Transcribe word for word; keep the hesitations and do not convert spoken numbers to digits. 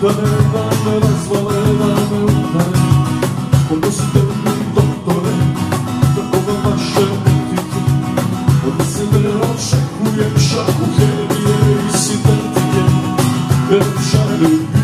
da me razvale, da me udare. Pomozite mi, doktore, kako vam vaše etike. Od sebe očekujem šaku hemije i sintetike, jer šalim